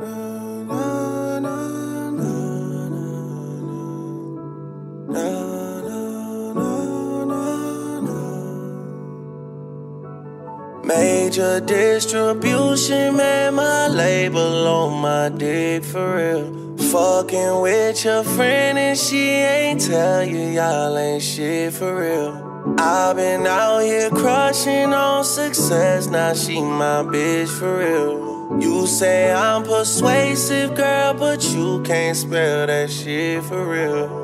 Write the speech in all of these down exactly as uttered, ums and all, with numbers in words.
Major distribution, man, my label on my dick for real. Fucking with your friend and she ain't tell you y'all ain't shit for real. I've been out here crushing on success, now she my bitch for real. You say I'm persuasive, girl, but you can't spell that shit for real.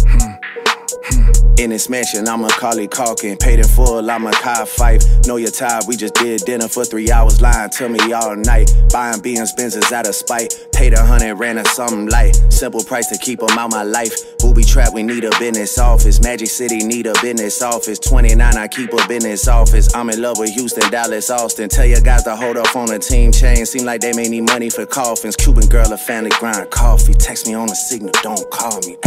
In this mansion, I'm a Carly Calkin. Paid in full, I'm a Kai Fife. Know you're tired, we just did dinner for three hours. Lying to me all night. Buying B M's Benzes out of spite. Paid a hundred, ran her something light. Simple price to keep them out my life. Booby trap, we need a business office. Magic City need a business office. twenty-nine, I keep a business office. I'm in love with Houston, Dallas, Austin. Tell your guys to hold off on the team chain. Seem like they may need money for coffins. Cuban girl, a family grind coffee. Text me on the signal, don't call me.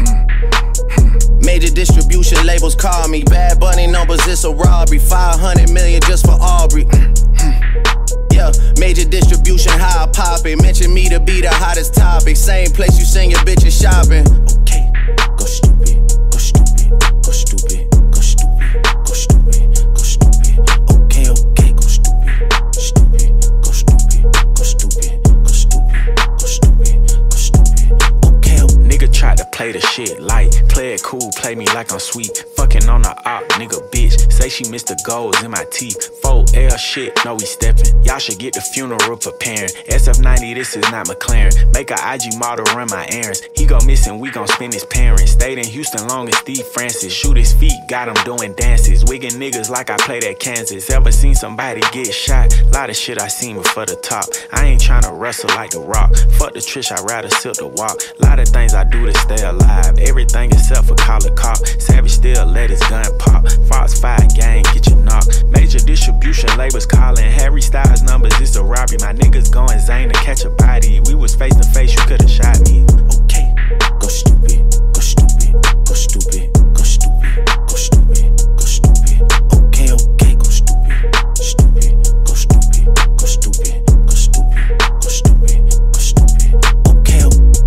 Major distribution labels call me. Bad Bunny numbers, it's a robbery. five hundred million just for Aubrey. Yeah, major distribution, how I pop it. Mention me to be the hottest topic. Same place you send your bitches shopping. Okay, go stupid, go stupid, go stupid, go stupid, go stupid, go stupid. Okay, okay, go stupid, stupid, go stupid, go stupid, go stupid, go stupid, go stupid. Okay, nigga tried to play the shit light. Play it cool, play me like I'm sweet. Fucking on the op, nigga bitch. Say she missed the goals in my teeth. four L shit, no we steppin'. Y'all should get the funeral preparing. S F ninety, this is not McLaren. Make a I G model run my errands. He go missing, we gon' spend his parents. Stayed in Houston long as Steve Francis. Shoot his feet, got him doing dances. Wiggin' niggas like I played at Kansas. Ever seen somebody get shot? Lot of shit I seen before the top. I ain't tryna wrestle like The Rock. Fuck the Trish, I'd rather silk the walk. Lot of things I do to stay alive. Everything except for call a cop. Savage still let his gun pop. Fox five gang, get you knocked. Major distribution labels calling. Harry Styles numbers, it's a robbery. My niggas going Zane to catch a body. We was face to face, you could've shot me. Okay, go stupid, go stupid, go stupid, go stupid, go stupid, go stupid. Okay, okay, go stupid, stupid, go stupid, go stupid, go stupid, go stupid, go stupid. Okay.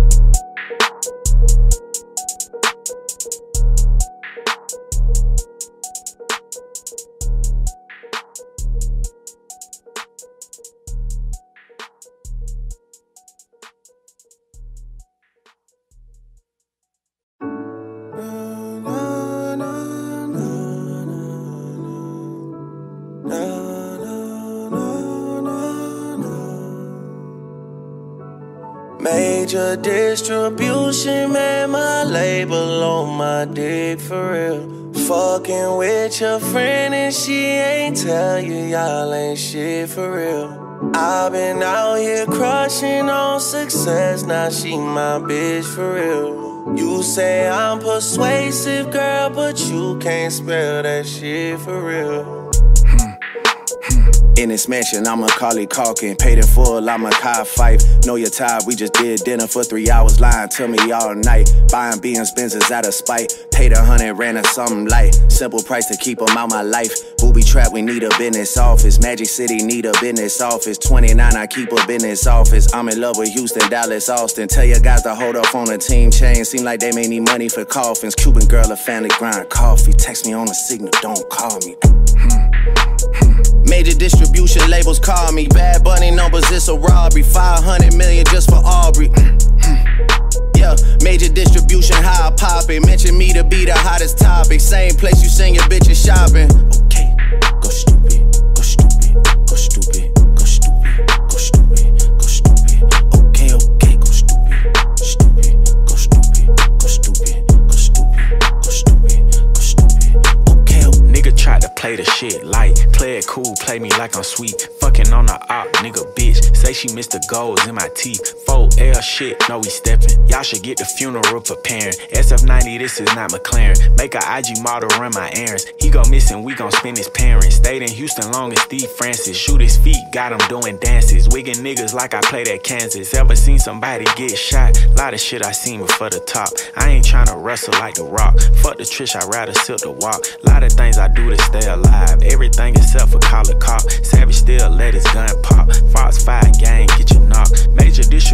Major distribution, man, my label on my dick for real. Fucking with your friend and she ain't tell you y'all ain't shit for real. I've been out here crushing on success, now she my bitch for real. You say I'm persuasive, girl, but you can't spell that shit for real. In this mansion, I'm a Carly Calkin. Paid in full, I'm a Kai Fife. Know you're tired, we just did dinner for three hours. Lying to me all night. Buying B M's Benzes out of spite. Paid a hundred, ran her something light. Simple price to keep them out my life. Booby trap, we need a business office. Magic City need a business office. twenty-nine, I keep a business office. I'm in love with Houston, Dallas, Austin. Tell your guys to hold off on the team chain. Seem like they may need money for coffins. Cuban girl, a family grind coffee. Text me on the signal, don't call me. Major distribution labels call me. Bad Bunny numbers, it's a robbery. five hundred million just for Aubrey. Yeah, major distribution, how I pop it. Mention me to be the hottest topic. Same place you send your bitches shopping. Okay, go stupid, go stupid, go stupid, go stupid, go stupid, go stupid. Okay, okay, go stupid, stupid, go stupid, go stupid, go stupid, go stupid, go stupid. Okay. Nigga tried to play the shit light. Play it cool, play me like I'm sweet. Fucking on the op, nigga bitch. Say she missed the goals in my teeth. four L shit, no we steppin'. Y'all should get the funeral preparing. S F ninety, this is not McLaren. Make a I G model run my errands. He go missing, we gon' spend his parents. Stayed in Houston long as Steve Francis. Shoot his feet, got him doing dances. Wiggin' niggas like I played at Kansas. Ever seen somebody get shot? Lot of shit I seen before the top. I ain't tryna wrestle like The Rock. Fuck the Trish, I'd rather silk the walk. Lot of things I do to stay alive. Everything except for call a cop. Savage still let his gun pop. Fox five gang, get you knocked. Major distribution.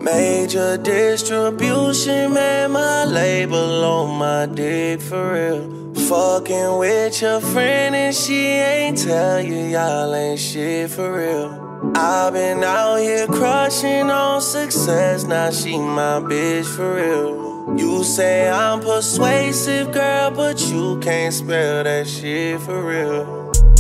Major distribution, man, my label on my dick for real. Fucking with your friend and she ain't tell you y'all ain't shit for real. I've been out here crushing on success, now she my bitch for real. You say I'm persuasive, girl, but you can't spell that shit for real.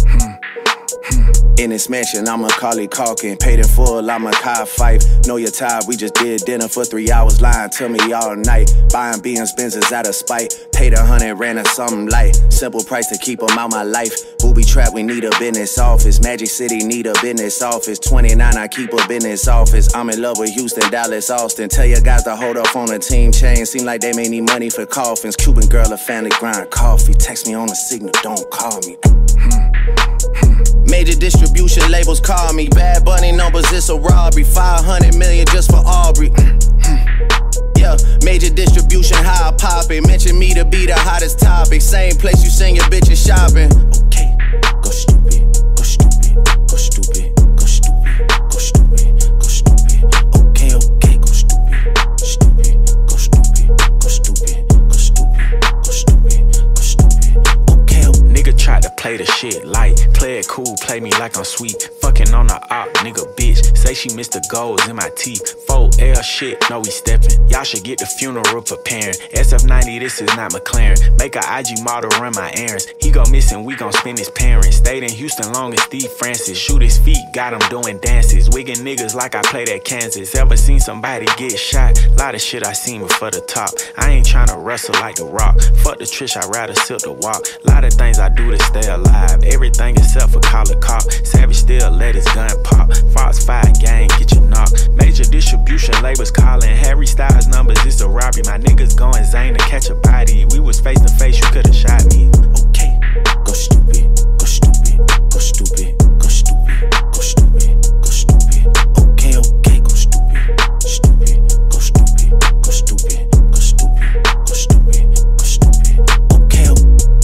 In this mansion, I'm a Macaulay Culkin. Paid in full, I'm a Kai Fife. Know your type, we just did dinner for three hours. Lying to me all night. Buying B M's Benzes out of spite. Paid a hundred, ran a something light. Simple price to keep them out my life. Booby trap, we need a business office. Magic City need a business office. twenty-nine, I keep a business office. I'm in love with Houston, Dallas, Austin. Tell your guys to hold off on the team chain. Seem like they may need money for coffins. Cuban girl, a family grind coffee. Text me on the signal, don't call me. Major distribution labels call me. Bad Bunny numbers, it's a robbery. five hundred million just for Aubrey. Yeah, major distribution, how I pop it. Mention me to be the hottest topic. Same place you send your bitches shopping. Okay, go stupid, go stupid, go stupid, go stupid, go stupid, go stupid. Okay, okay, go stupid, stupid, go stupid, go stupid, go stupid, go stupid, go stupid. Okay, okay. Nigga tried to play the shit light. Play it cool, play me like I'm sweet. Fucking on the op, nigga bitch. Say she missed the goals in my teeth. four L shit, no we steppin'. Y'all should get the funeral preparing. S F ninety, this is not McLaren. Make a I G model run my errands. He go missing, we gon' spend his parents. Stayed in Houston long as Steve Francis. Shoot his feet, got him doing dances. Wiggin' niggas like I played at Kansas. Ever seen somebody get shot? Lot of shit I seen before the top. I ain't tryna wrestle like The Rock. Fuck the Trish, I'd rather silk the walk. Lot of things I do to stay alive. Everything except for call a cop. Savage still let his gun pop. Fox five gang, get you knocked. Major distribution labels calling. Harry Styles numbers, it's a robbery. My niggas going Zane to catch a body. We was face to face, you could've shot me. Okay, go stupid, go stupid, go stupid, go stupid, go stupid, go stupid. Okay, okay, go stupid, stupid, go stupid, go stupid, go stupid, go stupid, go stupid. Okay, okay.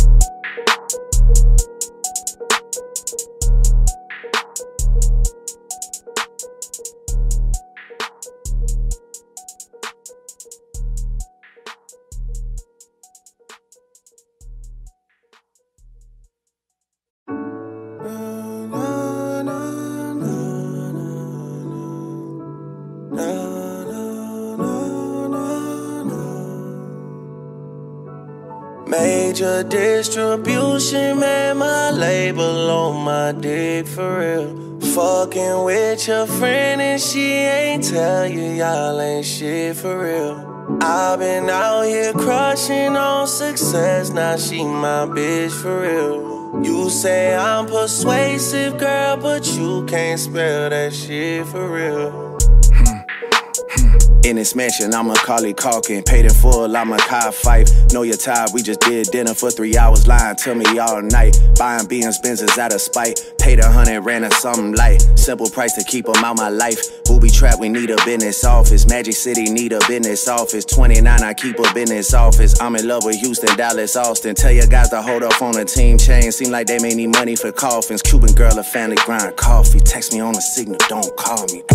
Major distribution, man, my label on my dick for real. Fucking with your friend and she ain't tell you y'all ain't shit for real. I've been out here crushing on success, now she my bitch for real. You say I'm persuasive, girl, but you can't spell that shit for real. In this mansion, I'm a Macaulay Culkin. Paid in full, I'm a Kai Fife. Know your type, we just did dinner for three hours. Lying to me all night. Buying B M's Benzes out of spite. Paid a hundred, ran a something light. Simple price to keep them out my life. Booby trap, we need a business office. Magic City need a business office. twenty-nine, I keep a business office. I'm in love with Houston, Dallas, Austin. Tell your guys to hold off on the team chain. Seem like they may need money for coffins. Cuban girl, a family grind coffee. Text me on the signal, don't call me.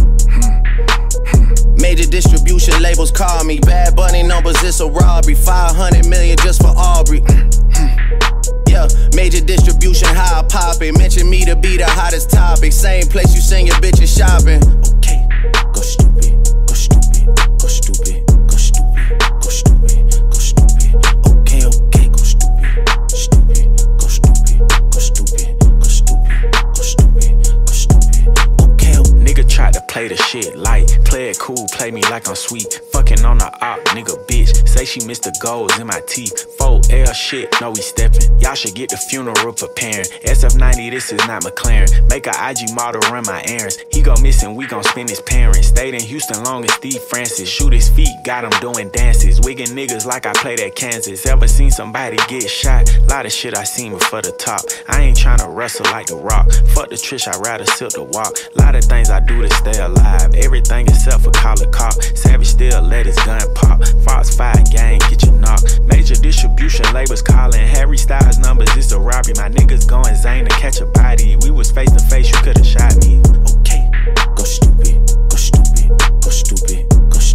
Major distribution labels call me. Bad Bunny numbers, it's a robbery. five hundred million just for Aubrey. Yeah, major distribution, how I pop it. Mention me to be the hottest topic. Same place you send your bitches shopping. Okay, go stupid, go stupid, go stupid, go stupid, go stupid, go stupid. Okay, okay, go stupid, stupid, go stupid, go stupid, go stupid, go stupid, go stupid. Okay, okay. Nigga tried to play the shit light. Play it cool, play me like I'm sweet. Fucking on the op, nigga bitch. Say she missed the goals in my teeth. four L shit, no we steppin'. Y'all should get the funeral preparing. S F ninety, this is not McLaren. Make a I G model run my errands. He go missing, we gon' spend his parents. Stayed in Houston long as Steve Francis. Shoot his feet, got him doing dances. Wiggin' niggas like I played at Kansas. Ever seen somebody get shot? Lot of shit I seen before the top. I ain't tryna wrestle like The Rock. Fuck the Trish, I'd rather silk the walk. Lot of things I do to stay alive. Everything except for call a cop. Savage still let his gun pop. Fox five gang, get you knocked. Major distribution labels calling. Harry Styles numbers, it's a robbery. My niggas going Zane to catch a body. We was face to face, you could've shot me. Okay, go stupid, go stupid, go stupid, go stupid.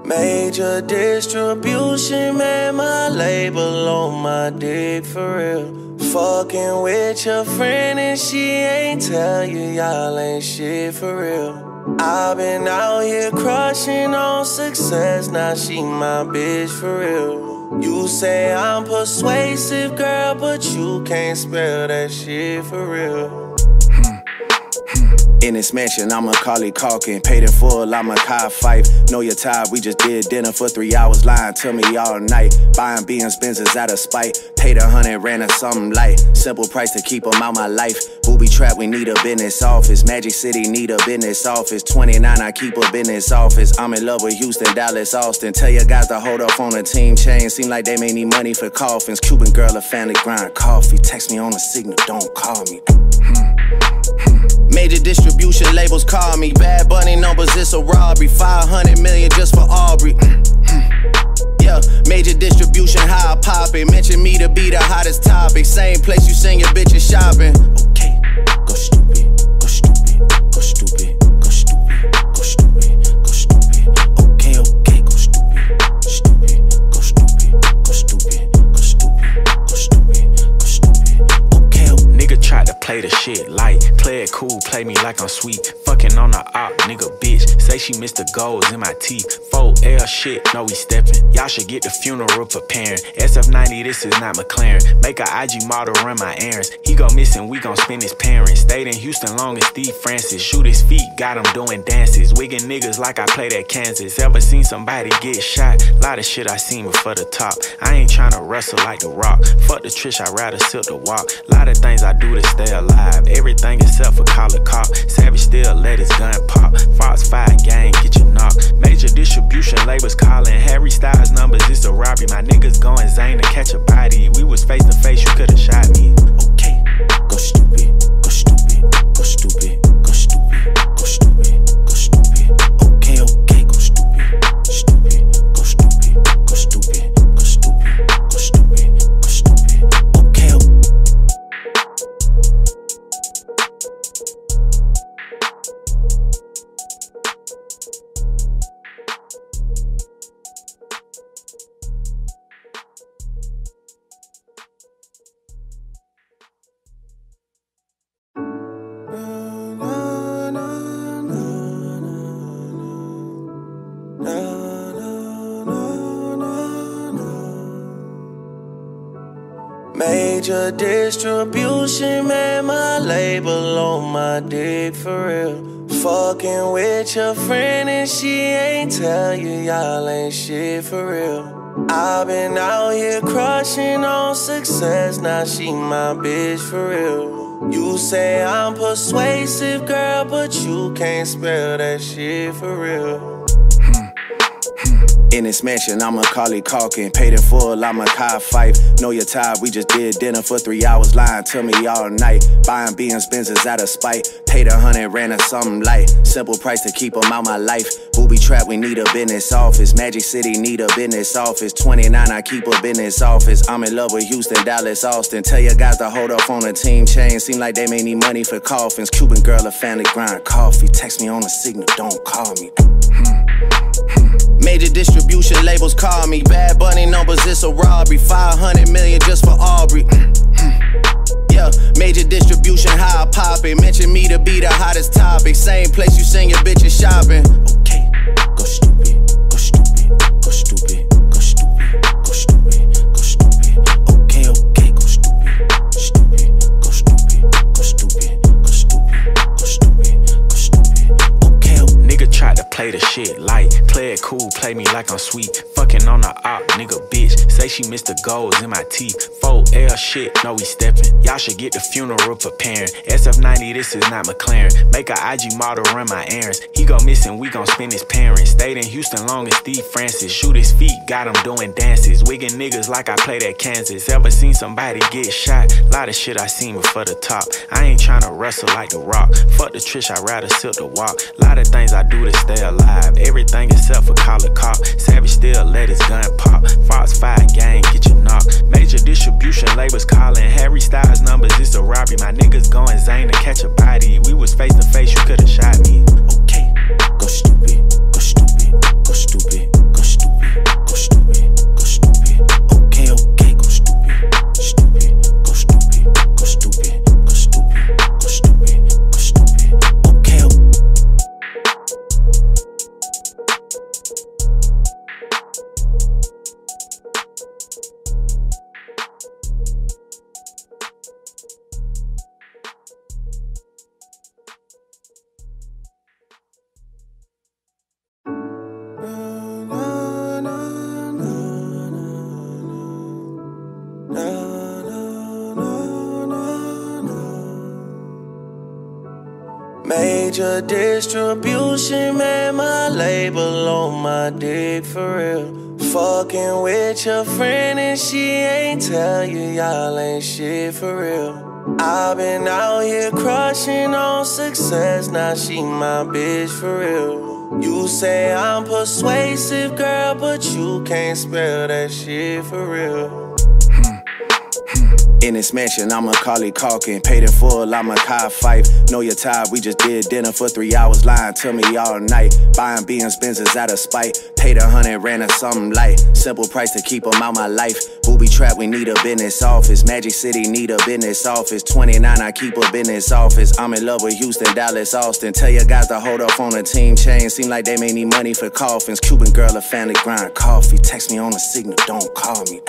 Major distribution, man, my label on my dick for real. Fucking with your friend and she ain't tell you y'all ain't shit for real. I've been out here crushing on success, now she my bitch for real. You say I'm persuasive, girl, but you can't spell that shit for real. In this mansion, I'm a Macaulay Culkin. Paid in full, I'm a Kai Fife. Know your type, we just did dinner for three hours. Lying to me all night. Buying B M's Benzes out of spite. Paid a hundred, ran a something light. Simple price to keep them out my life. Booby trap, we need a business office. Magic City need a business office. twenty-nine, I keep a business office. I'm in love with Houston, Dallas, Austin. Tell your guys to hold off on the team chain. Seem like they may need money for coffins. Cuban girl, a family grind coffee. Text me on the signal, don't call me. Major distribution labels call me. Bad Bunny numbers, it's a robbery. five hundred million just for Aubrey. Yeah, major distribution, how I pop it. Mention me to be the hottest topic. Same place you send your bitches shopping. Okay, go stupid, go stupid, go stupid, go stupid, go stupid, go stupid. Okay, okay, go stupid, stupid, go stupid, go stupid, go stupid, go stupid, go stupid. Okay, okay. Nigga tried to play the shit light. Play it cool, play me like I'm sweet. Fucking on the op, nigga bitch. Say she missed the goals in my teeth. four L shit, no we steppin'. Y'all should get the funeral preparing. S F ninety, this is not McLaren. Make a I G model run my errands. He go missing, we gon' spend his parents. Stayed in Houston long as Steve Francis. Shoot his feet, got him doing dances. Wiggin' niggas like I played at Kansas. Ever seen somebody get shot? Lot of shit I seen before the top. I ain't tryna wrestle like The Rock. Fuck the Trish, I'd rather silk the walk. Lot of things I do to stay alive. Everything except for call a cop. Savage still let his gun pop. Fox five gang, get you knocked. Major distribution labels calling. Harry Styles numbers, it's a robbery. My niggas going Zane to catch a body. We was face to face, you could've shot me. Okay, go stupid, go stupid, go stupid, go stupid, go stupid, go stupid. Okay, okay, go stupid, stupid, go stupid, go stupid, go stupid, go stupid, go stupid. Okay, okay. Major distribution, man, my label on my dick for real. Fucking with your friend and she ain't tell you y'all ain't shit for real. I've been out here crushing on success, now she my bitch for real. You say I'm persuasive, girl, but you can't spell that shit for real. In this mansion, I'm a Macaulay Culkin. Paid in full, I'm a Kai Fife. Know your type, we just did dinner for three hours. Lying to me all night. Buying B M's Benzes out of spite. Paid a hundred, ran a something light. Simple price to keep them out my life. Booby trap, we need a business office. Magic City need a business office. twenty-nine, I keep a business office. I'm in love with Houston, Dallas, Austin. Tell your guys to hold off on the team chain. Seem like they may need money for coffins. Cuban girl, a family grind coffee. Text me on the signal, don't call me. Major distribution labels call me. Bad Bunny numbers, it's a robbery. five hundred million just for Aubrey. Yeah, major distribution, how I pop it. Mention me to be the hottest topic. Same place you send your bitches shopping. Okay, go stupid, go stupid, go stupid, go stupid, go stupid, go stupid. Okay, okay, go stupid, stupid, go stupid, go stupid, go stupid, go stupid, go stupid. Okay, okay. Nigga tried to play the shit light. Play it cool, play me like I'm sweet. Fucking on the op, nigga bitch. Say she missed the goals in my teeth. four L shit, no we steppin'. Y'all should get the funeral preparing. S F ninety, this is not McLaren. Make a I G model run my errands. He go missing, we gon' spend his parents. Stayed in Houston long as Steve Francis. Shoot his feet, got him doing dances. Wiggin' niggas like I played at Kansas. Ever seen somebody get shot? Lot of shit I seen before the top. I ain't tryna wrestle like The Rock. Fuck the Trish, I'd rather silk the walk. Lot of things I do to stay alive. Everything except for call a cop. Savage still let his gun pop. Fox five gang, get you knocked. Major distribution labels calling. Harry Styles numbers, it's a robbery. My niggas going Zane to catch a body. We was face to face, you could've shot me. Okay, go stupid, go stupid, go stupid, go Major distribution, man, my label on my dick for real. Fucking with your friend and she ain't tell you y'all ain't shit for real. I've been out here crushing on success, now she my bitch for real. You say I'm persuasive, girl, but you can't spell that shit for real. In this mansion, I'm a Macaulay Culkin. Paid in full, I'm a Kai Fife. Know your type, we just did dinner for three hours. Lying to me all night. Buying B M's Benzes out of spite. Paid a hundred, ran a something light. Simple price to keep them out my life. Booby trap, we need a business office. Magic City need a business office. twenty-nine, I keep a business office. I'm in love with Houston, Dallas, Austin. Tell your guys to hold off on the team chain. Seem like they may need money for coffins. Cuban girl, a family grind coffee. Text me on the signal, don't call me.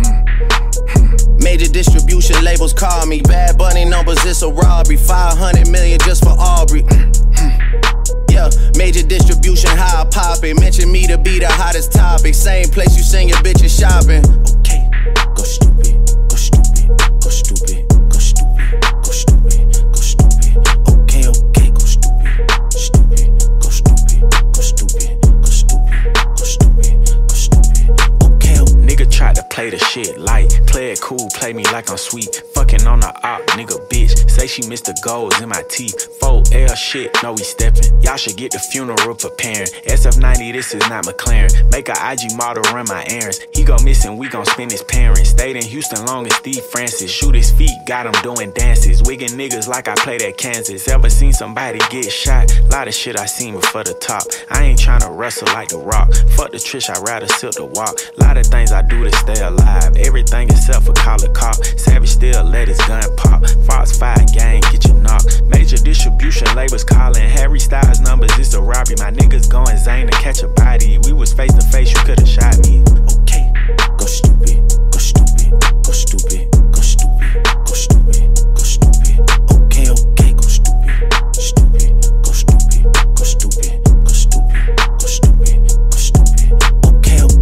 Major distribution labels call me. Bad Bunny numbers, it's a robbery. five hundred million just for Aubrey. Yeah, major distribution, how I pop it. Mention me to be the hottest topic. Same place you send your bitches shopping. Okay, go stupid, go stupid, go stupid, go stupid, go stupid, go stupid. Okay, okay, go stupid, stupid, go stupid, go stupid, go stupid, go stupid, go stupid. Okay, okay. Nigga tried to play the shit light. Play it cool, play me like I'm sweet. Fucking on the op, nigga bitch. Say she missed the goals in my teeth. four L shit, no we steppin'. Y'all should get the funeral preparing. S F ninety, this is not McLaren. Make a I G model run my errands. He go missing, we gon' spend his parents. Stayed in Houston long as Steve Francis. Shoot his feet, got him doing dances. Wiggin' niggas like I played at Kansas. Ever seen somebody get shot? Lot of shit I seen before the top. I ain't tryna wrestle like The Rock. Fuck the Trish, I'd rather silk the walk. Lot of things I do to stay alive. Everything except for call a cop. Savage still let his gun pop. Fox five gang, get you knocked. Major distribution labels calling. Harry Styles numbers, it's a robbery. My niggas going Zane to catch a body. We was face to face, you could've shot me. Okay, go stupid, go stupid, go stupid, go stupid, go stupid, go stupid. Okay, okay, go stupid, stupid, go stupid, go stupid, go stupid, go stupid, go stupid. Okay, okay.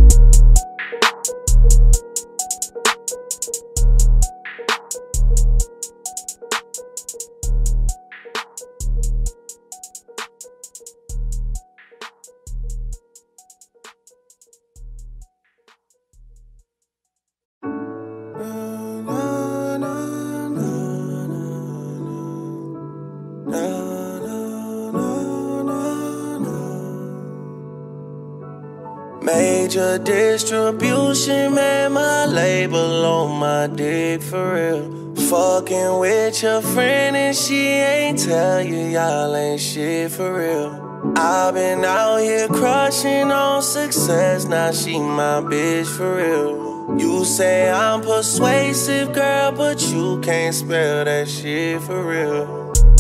Major distribution, man, my label on my dick for real. Fucking with your friend and she ain't tell you y'all ain't shit for real. I've been out here crushing on success, now she my bitch for real. You say I'm persuasive, girl, but you can't spell that shit for real.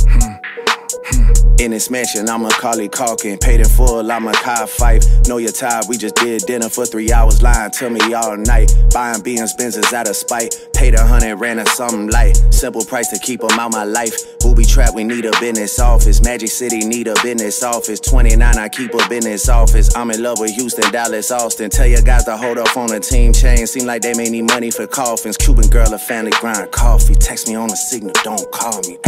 In this mansion, I'm a Macaulay Culkin. Paid in full, I'm a Kai Fife. Know your type, we just did dinner for three hours. Lying to me all night. Buying B M's Benzes out of spite. Paid a hundred, ran a something light. Simple price to keep them out my life. Booby trap, we need a business office. Magic City need a business office. twenty-nine, I keep a business office. I'm in love with Houston, Dallas, Austin. Tell your guys to hold off on the team chain. Seem like they may need money for coffins. Cuban girl, a family grind coffee. Text me on the signal, don't call me.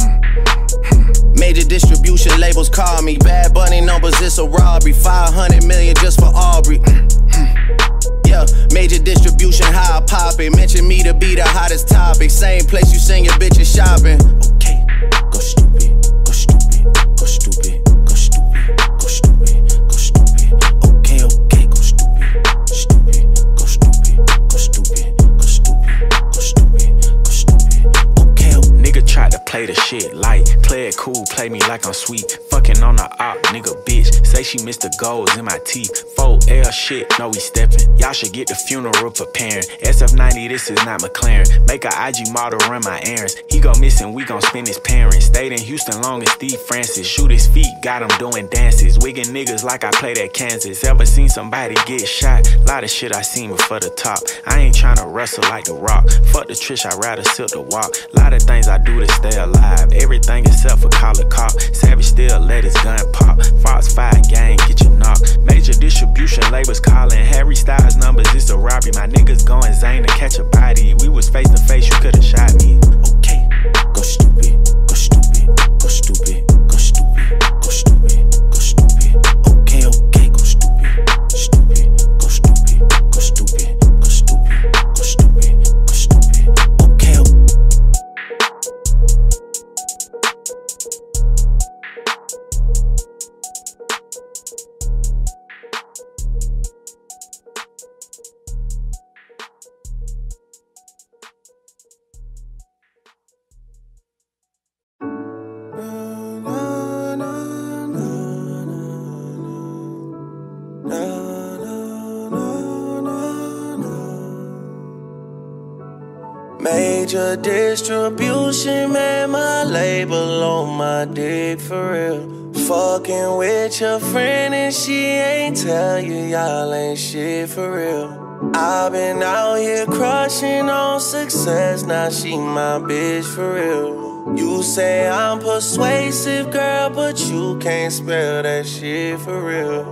Major distribution labels call me. Bad Bunny numbers, it's a robbery. five hundred million just for Aubrey. Yeah, major distribution, how I pop it. Mention me to be the hottest topic. Same place you send your bitches shopping. Okay, go stupid, go stupid, go stupid, go stupid, go stupid, go stupid. Okay, okay, go stupid, stupid, go stupid, go stupid, go stupid, go stupid, go stupid. Okay, okay. Nigga tried to play the shit light. Play it cool, play me like I'm sweet. Fucking on the op, nigga bitch. Say she missed the goals in my teeth. four L shit, no we steppin'. Y'all should get the funeral preparing. S F ninety, this is not McLaren. Make a I G model run my errands. He go missing, we gon' spend his parents. Stayed in Houston long as Steve Francis. Shoot his feet, got him doing dances. Wiggin' niggas like I played at Kansas. Ever seen somebody get shot? Lot of shit I seen before the top. I ain't tryna wrestle like The Rock. Fuck the Trish, I'd rather silk the walk. Lot of things I do to stay alive. Everything except for call a cop. Savage still let his gun pop. Fox five gang, get you knocked. Major distribution. labels calling. Harry Styles numbers, it's a robbery. My niggas going Zane to catch a body. We was face to face, you could've shot me. Okay, go stupid, go stupid, go stupid, go stupid, go stupid, go stupid. Okay, okay, go stupid, stupid, go stupid, go stupid, go stupid, go stupid, go stupid. Okay. Major distribution, man, my label on my dick for real. Fucking with your friend and she ain't tell you y'all ain't shit for real. I've been out here crushing on success, now she my bitch for real. You say I'm persuasive, girl, but you can't spell that shit for real.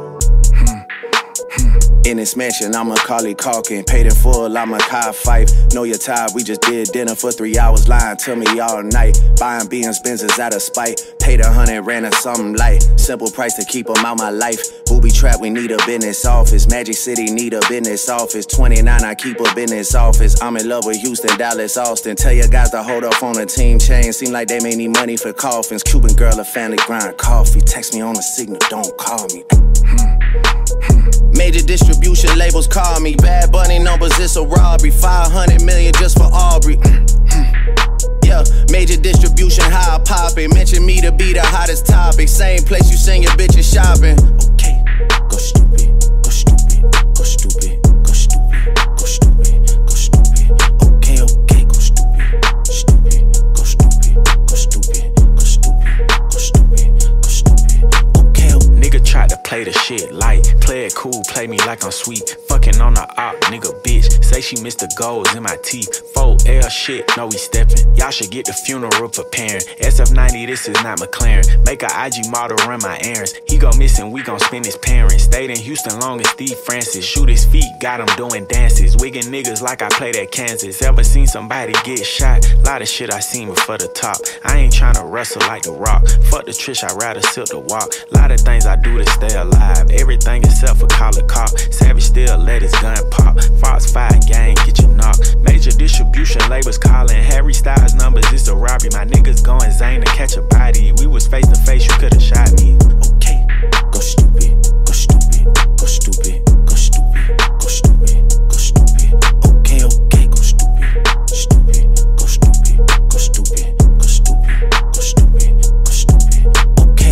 In this mansion, I'm a Macaulay Culkin. Paid in full, I'm a Kai Fife. Know you're tired, we just did dinner for three hours. Lying to me all night. Buying Benz Benzes out of spite. Paid a hundred, ran or something light. Simple price to keep them out my life. Booby trap, we need a business office. Magic City need a business office. twenty-nine, I keep a business office. I'm in love with Houston, Dallas, Austin. Tell your guys to hold off on the team chain. Seem like they may need money for coffins. Cuban girl, a family grind coffee. Text me on the signal, don't call me. Major distribution labels call me. Bad Bunny numbers, it's a robbery. five hundred million just for Aubrey. Yeah, major distribution, how I pop it. Mention me to be the hottest topic. Same place you send your bitches shopping. Okay, go stupid, go stupid, go stupid, go stupid, go stupid, go stupid. Okay, okay, go stupid, stupid, go stupid, go stupid, go stupid, go stupid, go stupid. Okay. Nigga tried to play the shit light. Play it cool, play me like I'm sweet. Fucking on the op, nigga bitch. Say she missed the goals in my teeth. four L shit, no we steppin'. Y'all should get the funeral preparing. S F ninety, this is not McLaren. Make a I G model run my errands. He go missing, we gon' spend his parents. Stayed in Houston long as Steve Francis. Shoot his feet, got him doing dances. Wiggin' niggas like I played at Kansas. Ever seen somebody get shot? Lot of shit I seen before the top. I ain't tryna wrestle like The Rock. Fuck the Trish, I'd rather silk the walk. Lot of things I do to stay alive. Everything except for call a cop. Savage still let his gun pop. Fox five gang, get you knocked. Major distribution labels calling. Harry Styles numbers, it's a robbery. My niggas going Zane to catch a body. We was face to face, you could've shot me. Okay, go stupid, go stupid, go stupid, go stupid, go stupid, go stupid. Okay, okay, go stupid, stupid, go stupid, go stupid, go stupid, go stupid, go stupid. Okay.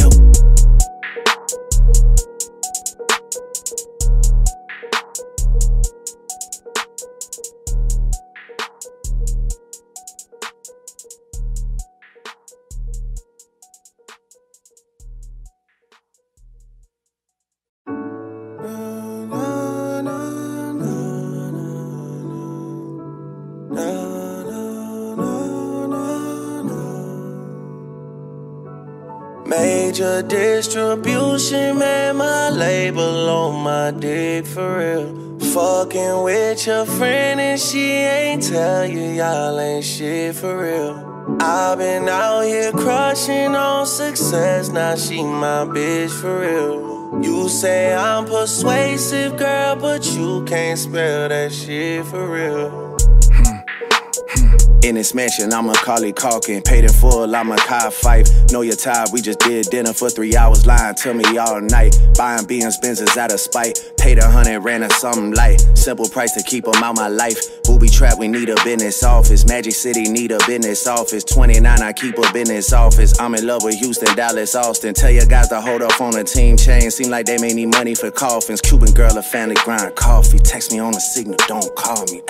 Major distribution, man, my label on my dick for real. Fucking with your friend and she ain't tell you y'all ain't shit for real. I've been out here crushing on success, now she my bitch for real. You say I'm persuasive, girl, but you can't spell that shit for real. In this mansion, I'm a Macaulay Culkin. Paid in full, I'm a Kai Fife. Know you're tired, we just did dinner for three hours. Lying to me all night. Buying Benz Benzes out of spite. Paid a hundred, ran or something light. Simple price to keep them out my life. Booby trap, we need a business office. Magic City need a business office. twenty-nine, I keep a business office. I'm in love with Houston, Dallas, Austin. Tell your guys to hold off on the team chain. Seem like they may need money for coffins. Cuban girl, a family grind coffee. Text me on the signal, don't call me.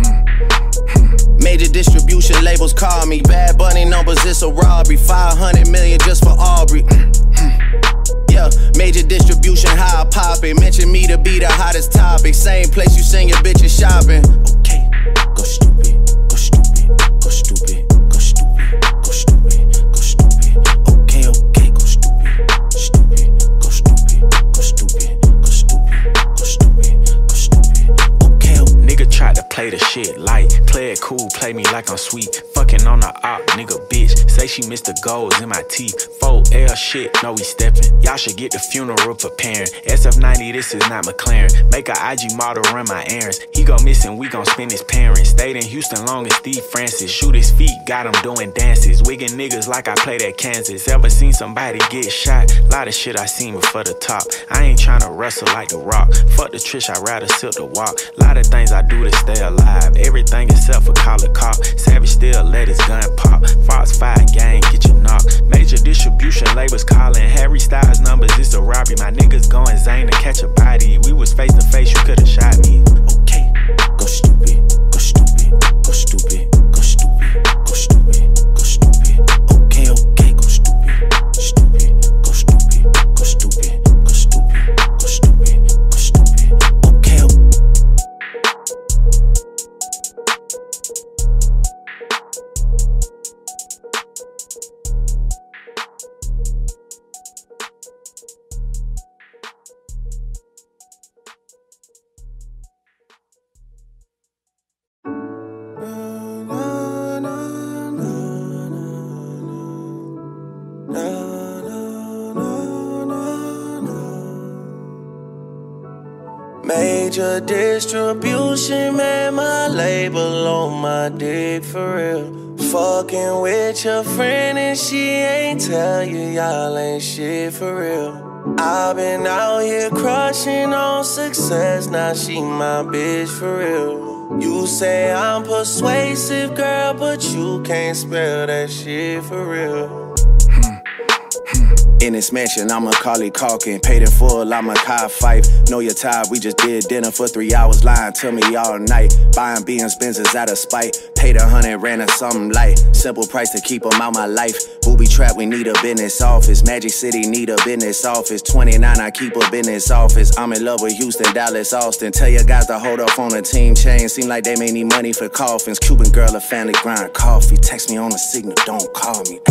Major distribution labels call me. Bad Bunny numbers, it's a robbery. five hundred million just for Aubrey. Yeah, major distribution, how I pop it. Mention me to be the hottest topic. Same place you send your bitches shopping. Okay, go stupid, go stupid, go stupid, go stupid, go stupid, go stupid. Okay, okay, go stupid, stupid, go stupid, go stupid, go stupid, go stupid. shit light. Play it cool, play me like I'm sweet. Fucking on the op, nigga bitch. Say she missed the goals in my teeth. four L shit, no we steppin'. Y'all should get the funeral preparing. S F ninety, this is not McLaren. Make a I G model run my errands. He go missing, we gon' spend his parents. Stayed in Houston long as Steve Francis. Shoot his feet, got him doing dances. Wigging niggas like I played at Kansas. Ever seen somebody get shot? Lot of shit I seen before the top. I ain't tryna wrestle like The Rock. Fuck the Trish, I'd rather silk the walk. Lot of things I do to stay alive. Everything except for call a cop. Savage still let his gun pop. Fox five gang, get you knocked. Major distribution labels calling. Harry Styles numbers, it's a robbery. My niggas going Zane to catch a body. We was face to face, you could've shot me. Okay, go stupid, go stupid, go stupid, go stupid, go stupid, go stupid. Okay, okay, go stupid, stupid, go stupid, go stupid, go stupid, go stupid, go stupid. Okay. Major distribution, man, my label on my dick for real. Fucking with your friend and she ain't tell you y'all ain't shit for real. I've been out here crushing on success, now she my bitch for real. You say I'm persuasive, girl, but you can't spell that shit for real. In this mansion, I'm Macaulay Culkin. Paid in full, I'm a Kai Fife. Know your type, we just did dinner for three hours. Lying to me all night. Buying B M's Benzes out of spite. Paid a hundred, ran a something light. Simple price to keep them out my life. Booby trap, we need a business office. Magic City need a business office. twenty-nine, I keep a business office. I'm in love with Houston, Dallas, Austin. Tell your guys to hold off on the team chain. Seem like they may need money for coffins. Cuban girl, a family grind coffee. Text me on the signal, don't call me.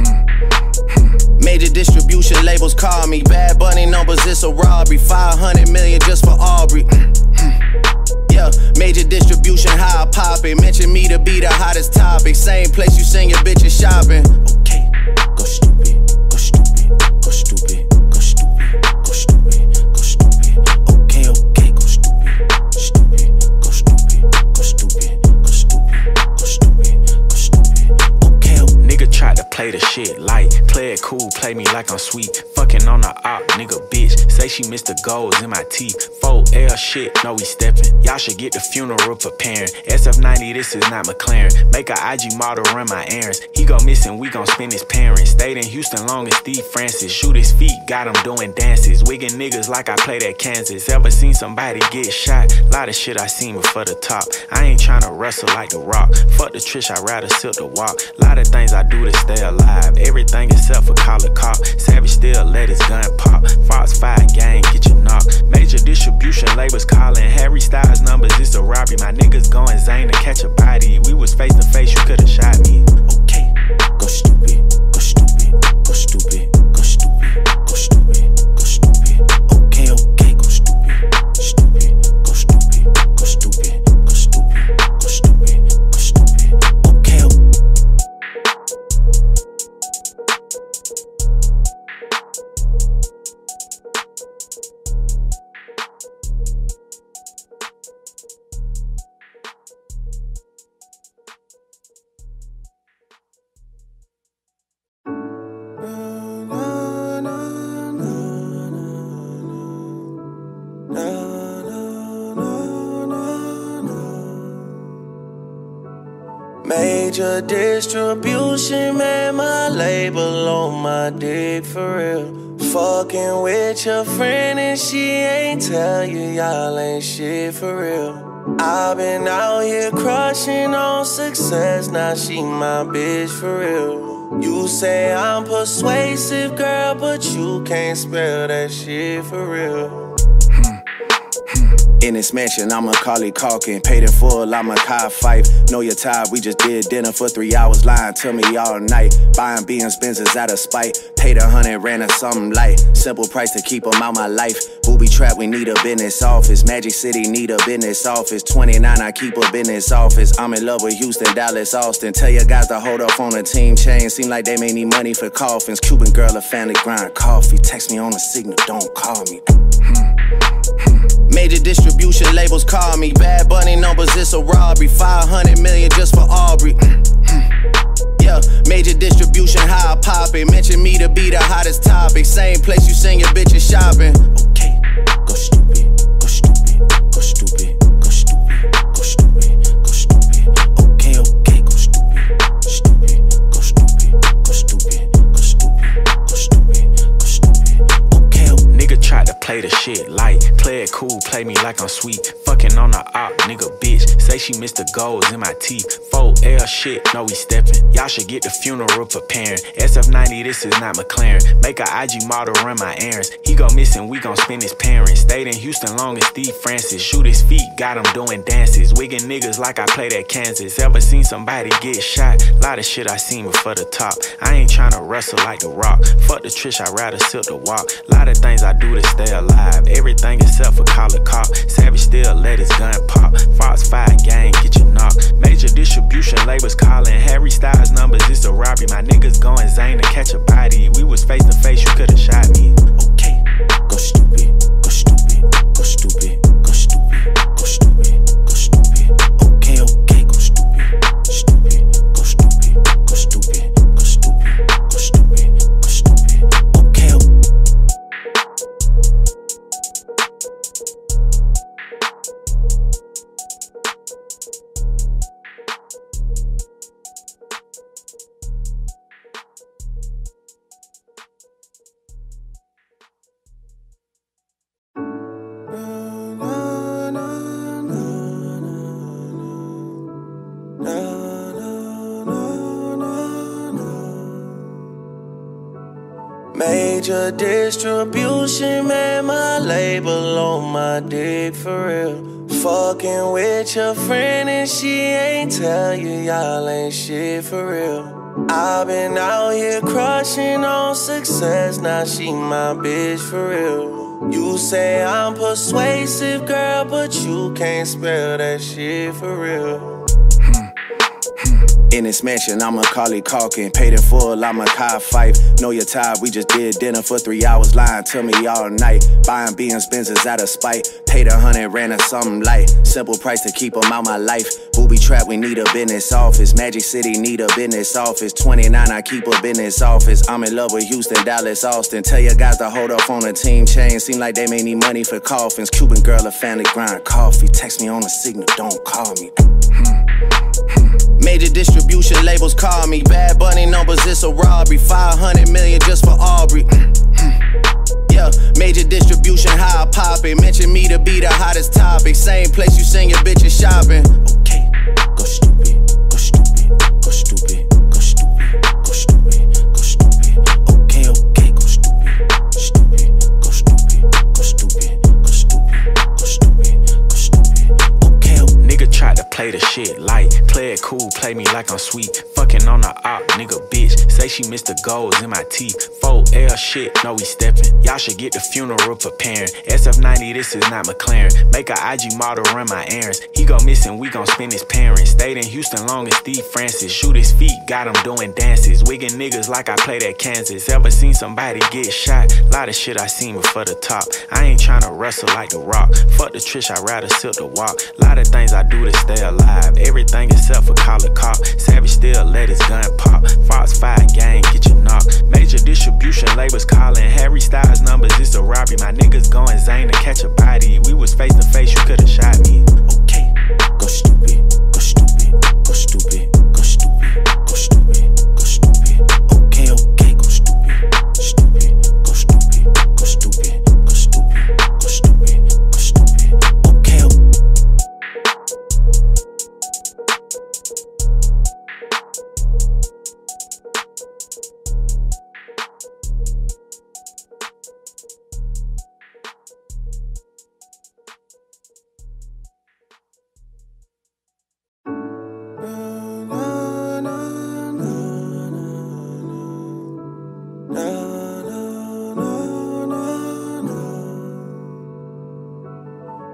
Major distribution labels call me. Bad Bunny numbers, it's a robbery. five hundred million just for Aubrey. Yeah, major distribution, how I pop it. Mention me to be the hottest topic. Same place you send your bitches shopping. Okay, go stupid, go stupid, go stupid, go stupid, go stupid, go stupid. Okay, okay, go stupid, stupid, go stupid, go stupid, go stupid, go stupid, go stupid. Okay. Nigga tried to play the shit light. Play it cool, play me like I'm sweet. Fucking on the op, nigga bitch. Say she missed the goals in my teeth. four L shit, no we steppin'. Y'all should get the funeral preparing. S F ninety, this is not McLaren. Make a I G model run my errands. He go missing, we gon' spend his parents. Stayed in Houston long as Steve Francis. Shoot his feet, got him doing dances. Wigging niggas like I played at Kansas. Ever seen somebody get shot? Lot of shit I seen before the top. I ain't tryna wrestle like The Rock. Fuck the Trish, I'd rather silk the walk. Lot of things I do to stay alive. Everything except for call a cop. Savage still let his gun pop. Fox five gang, get you knocked. Major distribution labels calling. Harry Styles numbers, it's a robbery. My niggas going Zane to catch a body. We was face to face, you could've shot me. Okay, go stupid, go stupid, go stupid, go stupid, go stupid, go stupid. Okay, okay, go stupid, stupid, go stupid, go stupid, go stupid, go stupid, go stupid. Okay. Major distribution, man, my label on my dick for real. Fucking with your friend and she ain't tell you y'all ain't shit for real. I've been out here crushing on success, now she my bitch for real. You say I'm persuasive, girl, but you can't spell that shit for real. In this mansion, I'm Macaulay Culkin. Paid in full, I'm a Kai Fife. Know your type, we just did dinner for three hours. Lying to me all night. Buying Benz, Benzes out of spite. Paid a hundred, ran or something light. Simple price to keep them out my life. Booby trap, we need a business office. Magic City need a business office. twenty-nine, I keep a business office. I'm in love with Houston, Dallas, Austin. Tell your guys to hold off on the team chain. Seem like they may need money for coffins. Cuban girl, a family grind coffee. Text me on the signal, don't call me. Major distribution labels call me. Bad Bunny numbers, it's a robbery. five hundred million just for Aubrey. Yeah, major distribution, how I pop it. Mention me to be the hottest topic. Same place you send your bitches shopping. Okay, go stupid, go stupid, go stupid, go stupid, go stupid, go stupid. Okay, okay, go stupid, stupid, go stupid, go stupid, go stupid, go stupid, go stupid. Okay, okay. Nigga tried to play the shit light. Play it cool, play me like I'm sweet. Fucking on the op, nigga bitch. Say she missed the goals in my teeth. four L shit, no we steppin'. Y'all should get the funeral preparing. S F ninety, this is not McLaren. Make a I G model run my errands. He go missing, we gon' spend his parents. Stayed in Houston long as Steve Francis. Shoot his feet, got him doing dances. Wiggin' niggas like I played at Kansas. Ever seen somebody get shot? Lot of shit I seen before the top. I ain't tryna wrestle like The Rock. Fuck the Trish, I'd rather silk the walk. Lot of things I do to stay alive. Everything except for call a cop. Savage still let his gun pop. Fox five gang, get you knocked. Major distribution labels calling. Harry Styles numbers, it's a robbery. My niggas going Zane to catch a body. We was face to face, you could've shot me. Okay, go stupid, go stupid, go stupid, go stupid, go stupid, go stupid. Okay, okay, go stupid, stupid, go stupid, go stupid, go stupid, go stupid, go stupid. Okay, okay. Major distribution, man, my label on my dick for real. Fucking with your friend and she ain't tell you y'all ain't shit for real. I've been out here crushing on success, now she my bitch for real. You say I'm persuasive, girl, but you can't spell that shit for real. In this mansion, I'm Macaulay Culkin. Paid in full, I'm a Kai Fife. Know your type, we just did dinner for three hours. Lying to me all night. Buying Benz, Benzes out of spite. Paid a hundred, ran or something light. Simple price to keep them out my life. Booby trap, we need a business office. Magic City need a business office. twenty-nine, I keep a business office. I'm in love with Houston, Dallas, Austin. Tell your guys to hold off on the team chain. Seem like they may need money for coffins. Cuban girl, a family grind coffee. Text me on the signal, don't call me. Major distribution labels call me. Bad Bunny numbers, it's a robbery. five hundred million just for Aubrey. Yeah, major distribution, how I pop it. Mention me to be the hottest topic. Same place you send your bitches shopping. Okay, go stupid, go stupid, go stupid, go stupid, go stupid, go stupid. Okay, okay, go stupid, stupid, go stupid, go stupid, go stupid, go stupid, go stupid. Okay, okay. Nigga tried to play the shit light. Play it cool, play me like I'm sweet. Fucking on the op, nigga bitch. Say she missed the goals in my teeth. four L shit, no we steppin'. Y'all should get the funeral preparing. S F ninety, this is not McLaren. Make a I G model run my errands. He go missing, we gon' spend his parents. Stayed in Houston long as Steve Francis. Shoot his feet, got him doing dances. Wiggin' niggas like I played at Kansas. Ever seen somebody get shot? Lot of shit I seen before the top. I ain't tryna wrestle like The Rock. Fuck the Trish, I'd rather silk the walk. Lot of things I do to stay alive. Everything except for call a cop. Savage still let his gun pop. Fox five gang, get you knocked. Major distribution labels calling. Harry Styles numbers, it's a robbery. My niggas going Zane to catch a body. We was face to face, you could've shot me. Okay, go stupid, go stupid, go stupid, go stupid, go stupid, go stupid. Okay, okay, go stupid, stupid, go stupid, go stupid, go stupid, go stupid, go stupid. Okay, okay.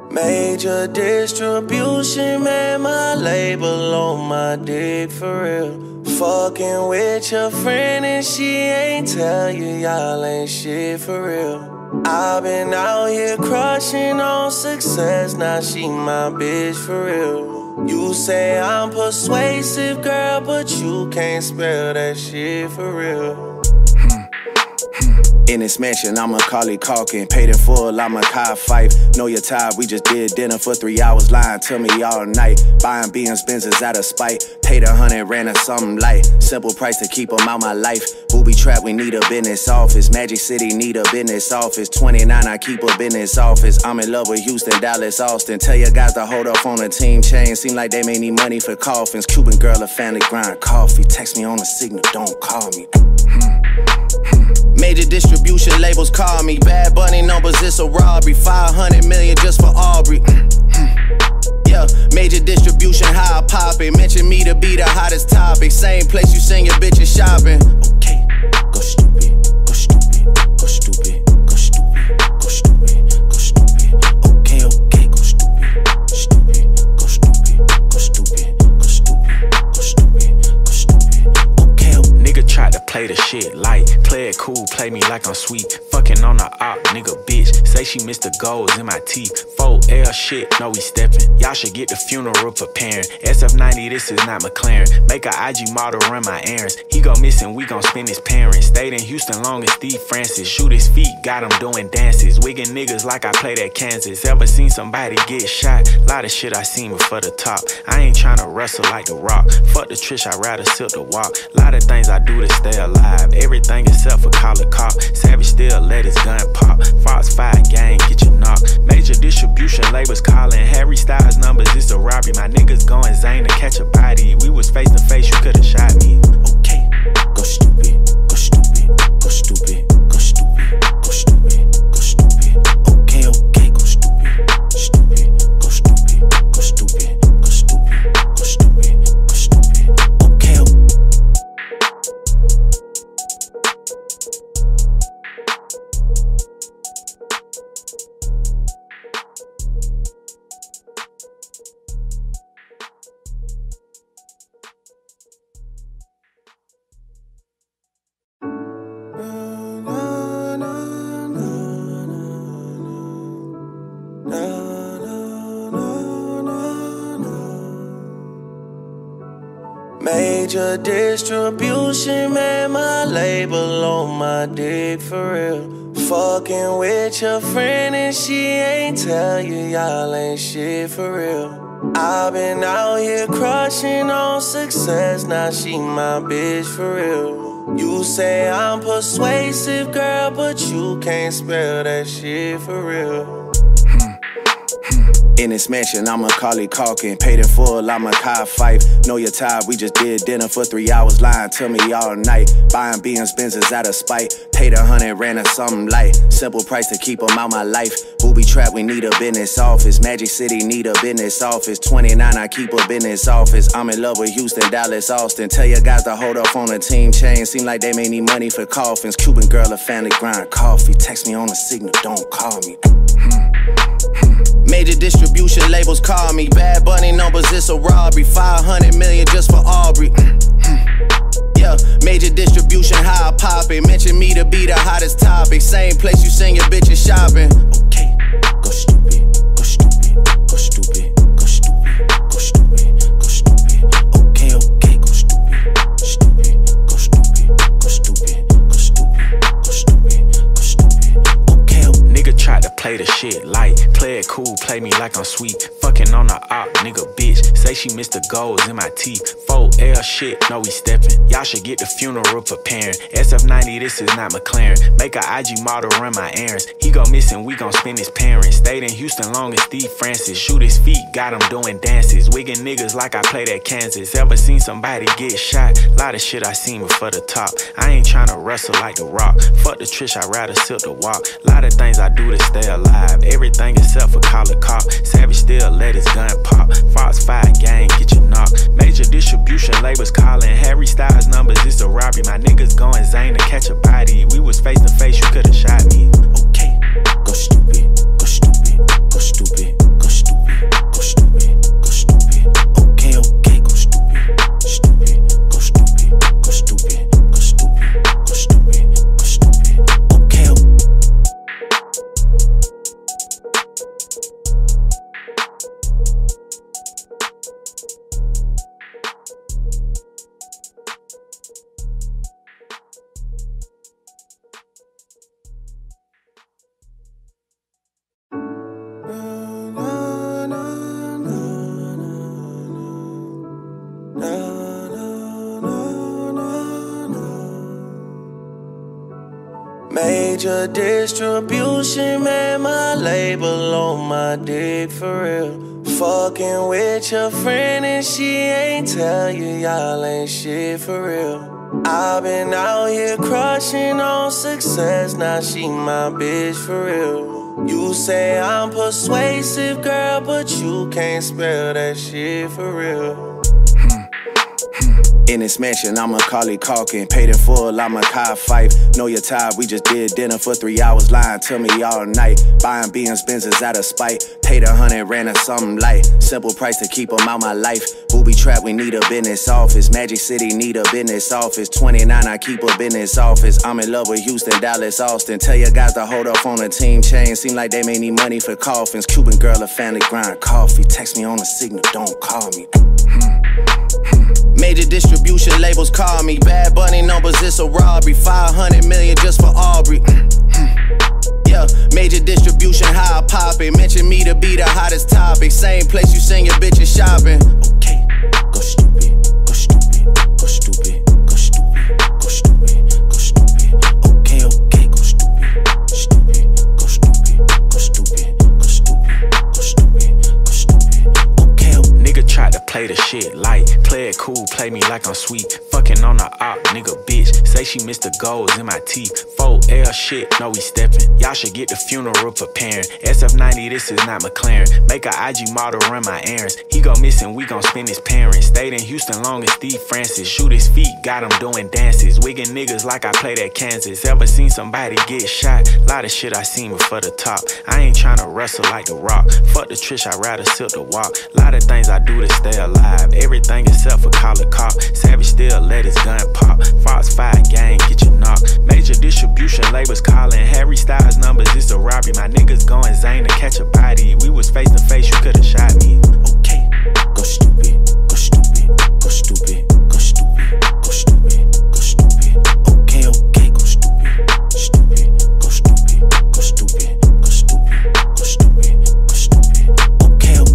Major distribution, man, my label on my dick for real. Fucking with your friend and she ain't tell you y'all ain't shit for real. I've been out here crushing on success, now she my bitch for real. You say I'm persuasive, girl, but you can't spell that shit for real. In this mansion, I'm a Macaulay Culkin. Paid in full, I'm a Kai Fife. Know your type, we just did dinner for three hours. Lying to me all night. Buying B M's Benzes out of spite. Paid a hundred, ran a something light. Simple price to keep them out my life. Booby trap, we need a business office. Magic City need a business office. twenty-nine, I keep a business office. I'm in love with Houston, Dallas, Austin. Tell your guys to hold off on the team chain. Seem like they may need money for coffins. Cuban girl, a family grind coffee. Text me on the signal, don't call me. Major distribution labels call me. Bad Bunny numbers, it's a robbery. five hundred million just for Aubrey. Yeah, major distribution, how I pop it. Mention me to be the hottest topic. Same place you send your bitches shopping. Okay, go stupid, go stupid, go stupid, go stupid, go stupid, go stupid. Okay, okay, go stupid, stupid, go stupid, go stupid, go stupid, go stupid, go stupid. Okay, okay. Nigga tried to play the shit light. Play it cool, play me like I'm sweet. Fucking on the op, nigga bitch. Say she missed the goals in my teeth. four L shit, no we steppin'. Y'all should get the funeral preparing. S F ninety, this is not McLaren. Make a I G model run my errands. He go missing, we gon' spend his parents. Stayed in Houston long as Steve Francis. Shoot his feet, got him doing dances. Wiggin' niggas like I played at Kansas. Ever seen somebody get shot? Lot of shit I seen before the top. I ain't tryna wrestle like The Rock. Fuck the Trish, I'd rather silk the walk. Lot of things I do to stay alive. Everything except for call a cop. Savage still let his gun pop. Fox five gang, get you knocked. Major distribution labels calling. Harry Styles numbers, it's a robbery. My niggas going Zane to catch a body. We was face to face, you could've shot me. Okay, go stupid, go stupid, go stupid, go stupid, go stupid, go stupid. Okay, okay, go stupid, stupid, go stupid, go stupid, go stupid, go stupid, go stupid. Okay, okay. Major distribution, man, my label on my dick for real. Fucking with your friend and she ain't tell you y'all ain't shit for real. I've been out here crushing on success, now she my bitch for real. You say I'm persuasive, girl, but you can't spell that shit for real. In this mansion, I'm a Macaulay Culkin. Paid in full, I'm a Kai Fife. Know your type, we just did dinner for three hours. Lying to me all night. Buying B M's Benzes out of spite. Paid a hundred, ran a something light. Simple price to keep them out my life. Booby trap, we need a business office. Magic City need a business office. twenty-nine, I keep a business office. I'm in love with Houston, Dallas, Austin. Tell your guys to hold off on the team chain. Seem like they may need money for coffins. Cuban girl, a family grind coffee. Text me on the signal, don't call me. Major distribution labels call me. Bad Bunny numbers, it's a robbery. five hundred million just for Aubrey. Yeah, major distribution, how I pop it. Mention me to be the hottest topic. Same place you send your bitches shopping. Okay, go stupid, go stupid, go stupid, go stupid, go stupid, go stupid. Okay, okay, go stupid, stupid, go stupid, go stupid, go stupid, go stupid, go stupid. Okay, okay. Nigga tried to play the shit light. Play it cool, play me like I'm sweet. Fucking on the op, nigga bitch. Say she missed the goals in my teeth. four L shit, no we steppin'. Y'all should get the funeral preparing. S F ninety, this is not McLaren. Make a I G model run my errands. He go missing, we gon' spend his parents. Stayed in Houston long as Steve Francis. Shoot his feet, got him doing dances. Wiggin' niggas like I played at Kansas. Ever seen somebody get shot? Lot of shit I seen before the top. I ain't tryna wrestle like The Rock. Fuck the Trish, I'd rather silk the walk. Lot of things I do to stay alive. Everything except for call a cop. Savage still let his gun pop. Fox five gang, get you knocked. Major distribution labels calling. Harry Styles numbers, it's a robbery. My niggas going Zane to catch a body. We was face to face, you could've shot me. Okay, go stupid, go stupid, go stupid, go Major distribution, man, my label on my dick for real. Fucking with your friend and she ain't tell you y'all ain't shit for real. I've been out here crushing on success, now she my bitch for real. You say I'm persuasive, girl, but you can't spell that shit for real. In this mansion, I'm a Macaulay Culkin. Paid in full, I'm a Kai Fife. Know your type, we just did dinner for three hours. Lying to me all night. Buying B M's Benzes out of spite. Paid a hundred, ran a something light. Simple price to keep them out my life. Booby trap, we need a business office. Magic City need a business office. twenty-nine, I keep a business office. I'm in love with Houston, Dallas, Austin. Tell your guys to hold off on the team chain. Seem like they may need money for coffins. Cuban girl, a family grind coffee. Text me on the signal, don't call me. Major distribution labels call me. Bad Bunny numbers, it's a robbery. five hundred million just for Aubrey. Yeah, major distribution, how I pop it. Mention me to be the hottest topic. Same place you send your bitches shopping. Okay, go stupid, go stupid, go stupid, go stupid, go stupid, go stupid. Okay, okay, go stupid, stupid, go stupid, go stupid, go stupid, go stupid, go stupid. Okay, okay. Nigga tried to play the shit light. Play it cool, play me like I'm sweet. Fucking on the op, nigga bitch. Say she missed the goals in my teeth. four L shit, no we steppin'. Y'all should get the funeral preparing. S F ninety, this is not McLaren. Make a I G model run my errands. He go missing, we gon' spend his parents. Stayed in Houston long as Steve Francis. Shoot his feet, got him doing dances. Wiggin' niggas like I played at Kansas. Ever seen somebody get shot? Lot of shit I seen before the top. I ain't tryna wrestle like The Rock. Fuck the Trish, I'd rather silk the walk. Lot of things I do to stay alive. Everything except for call a cop. Savage still let his gun pop. Fox five gang, get you knocked. Major distribution labels calling. Harry Styles numbers, it's a robbery. My niggas going Zane to catch a body. We was face to face, you could've shot me. Okay, go stupid, go stupid, go stupid, go stupid, go stupid, go stupid. Okay, okay, go stupid, stupid, go stupid, go stupid, go stupid, go stupid, go stupid. Okay, okay.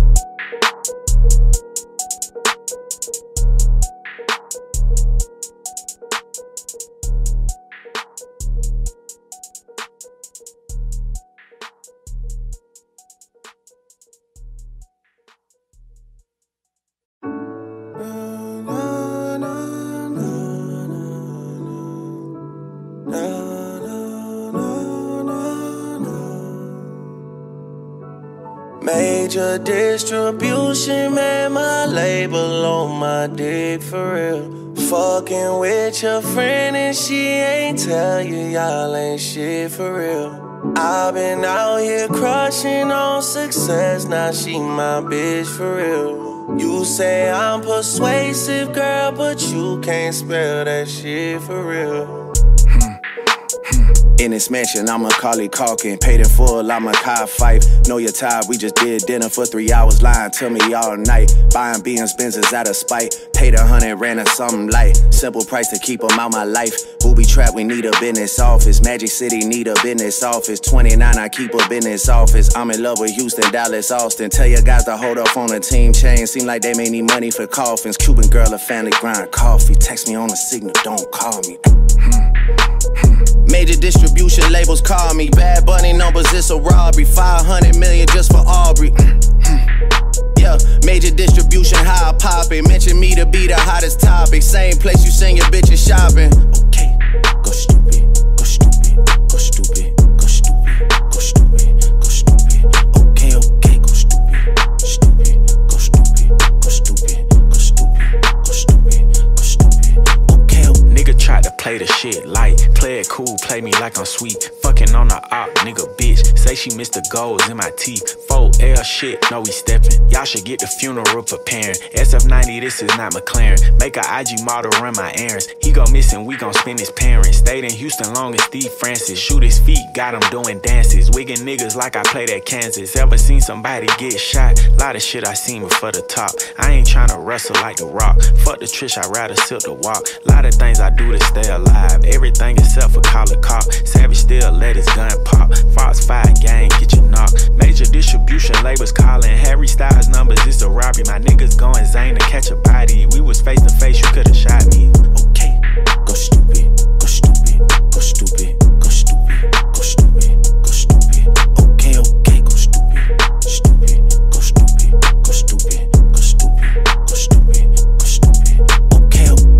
Major distribution, man, my label on my dick for real. Fucking with your friend and she ain't tell you y'all ain't shit for real. I've been out here crushing on success, now she my bitch for real. You say I'm persuasive, girl, but you can't spell that shit for real. In this mansion, I'm a Macaulay Culkin. Paid in full, I'm a Kai Fife. Know your type, we just did dinner for three hours. Lying to me all night. Buying B M's Benzes out of spite. Paid a hundred, ran a something light. Simple price to keep them out my life. Booby trap, we need a business office. Magic City need a business office. twenty-nine, I keep a business office. I'm in love with Houston, Dallas, Austin. Tell your guys to hold off on the team chain. Seem like they may need money for coffins. Cuban girl, a family grind coffee. Text me on the signal, don't call me. Major distribution labels call me. Bad Bunny numbers, it's a robbery. five hundred million just for Aubrey. Yeah, major distribution, how I pop it. Mention me to be the hottest topic. Same place you send your bitches shopping. Okay, go stupid, go stupid, go stupid, go stupid, go stupid, go stupid. Okay, okay, go stupid, stupid, go stupid, go stupid, go stupid, go stupid, go stupid. Okay, okay. Nigga tried to play the shit light. Play it cool, play me like I'm sweet. Fucking on the op, nigga bitch. Say she missed the goals in my teeth. four L shit, no we steppin'. Y'all should get the funeral preparing. S F ninety, this is not McLaren. Make a I G model run my errands. He go missing, we gon' spin his parents. Stayed in Houston long as Steve Francis. Shoot his feet, got him doing dances. Wigging niggas like I played at Kansas. Ever seen somebody get shot? Lot of shit I seen before the top. I ain't tryna wrestle like The Rock. Fuck the Trish, I'd rather silk the walk. Lot of things I do to stay alive. Everything except for call a cop. Savage still let his gun pop. Fox five gang, get you knocked. Major distribution labels calling. Harry Styles numbers, it's a robbery. My niggas going Zane to catch a body. We was face to face, you could've shot me. Okay, go stupid, go stupid, go stupid, go stupid, go stupid, go stupid. Okay, okay, go stupid, stupid, go stupid, go stupid, go stupid, go stupid, go stupid. Okay, okay.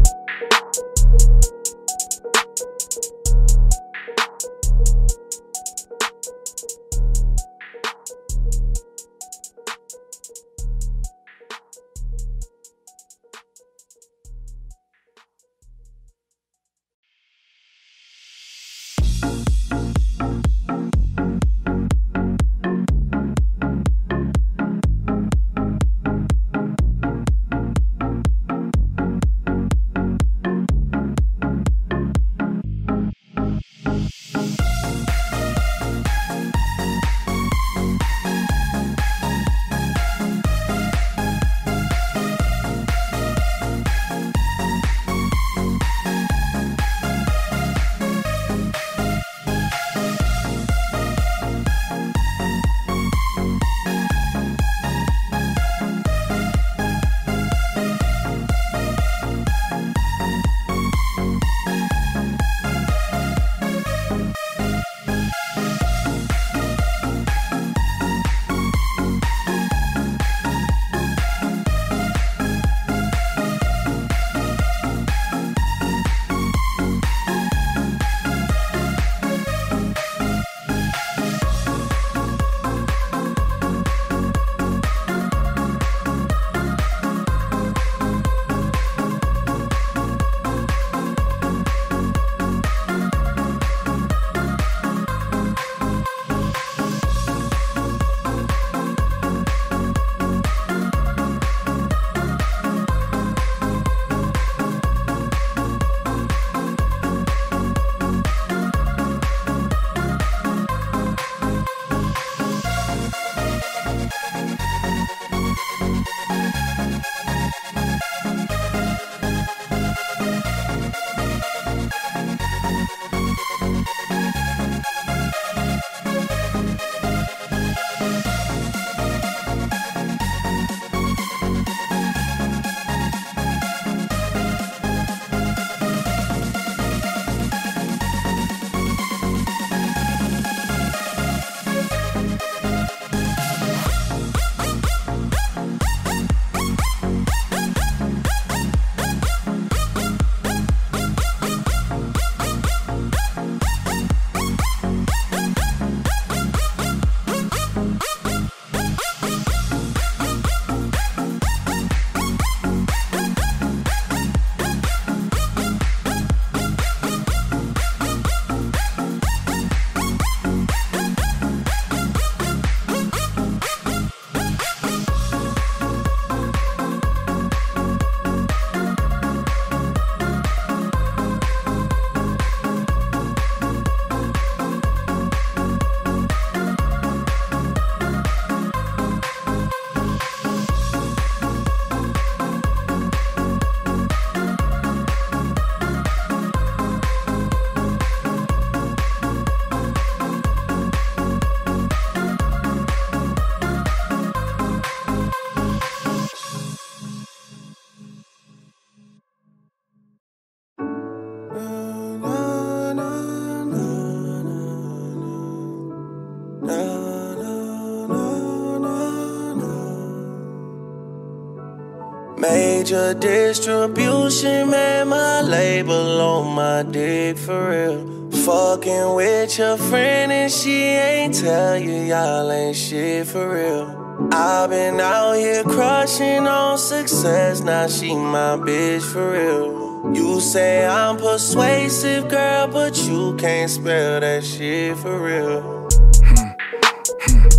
Major distribution, man, my label on my dick for real. Fucking with your friend and she ain't tell you y'all ain't shit for real. I've been out here crushing on success, now she my bitch for real. You say I'm persuasive, girl, but you can't spell that shit for real. Hmm. Hmm.